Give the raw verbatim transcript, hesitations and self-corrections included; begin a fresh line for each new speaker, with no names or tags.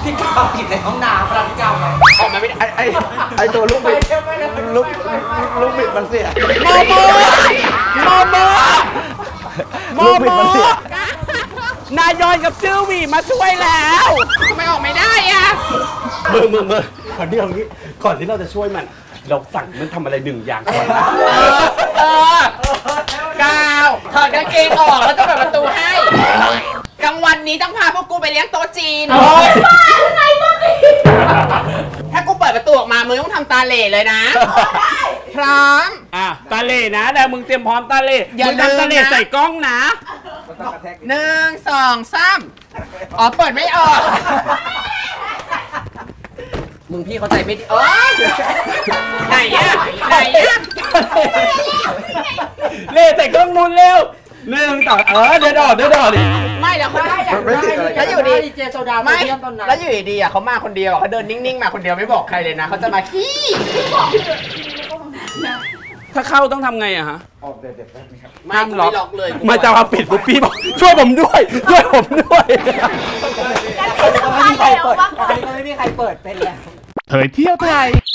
ที่กาวผิดในห้องน้ำเราที่กาวไงออกมาไม่ได้
ไอไอไอตัวลูกบิดลูกลูกบิดมันเสีย
โมโมโมโมโมโมนายอนกับชื่อวีมาช่วยแล้วทำไมออกไม่ได้อะ
มือมือมือขอเดี๋ยวนี้ก่อนที่เราจะช่วยมันเราสั่งมันทำอะไรหนึ่งอย่างก่อนนะ
กาวถอดกางเกงออกแล้วจะเปิดประตูให้กลางวันนี้ต้องพาพวกกูไปเลี้ยงโต๊ะจีนถ้ากูเปิดประตูออกมามึงต้องทำตาเหล่เลยนะพร้อม
อ่ะตาเหล่นะแต่มึงเตรียมพร้อมตาเหล่มึงทำตาเหล่ใส่กล้องนะ
หนึ่งสองสามอ๋อเปิดไม่ออกมึงพี่เขาใจไม่ดีโอ๊ยไหนอะไหนอะ
เล่ใส่กล้องนู้นเร็วหนึ่งต่อเออเดี๋ยวดอดเดี๋ยวดอดดิ
ไม่แล้วเขาแล้วอยู่ดีเจโซดาไม่แล้วอยู่ดีอ่ะเขามาคนเดียวเขาเดินนิ่งๆมาคนเดียวไม่บอกใครเลยนะเขาจะมาขี้
ถ้าเข้าต้องทำไงอะฮะ
ออกเด็ดๆได้ไหมครับ
ไม่ล็อกเลย
มาจะมาปิดปุ๊บพี่บอกช่วยผมด้วยช่วยผมด้วย
ไม่มีใครเปิดไม่มีใครเปิดเป็นแล้ว
เผยเที่ยวไทย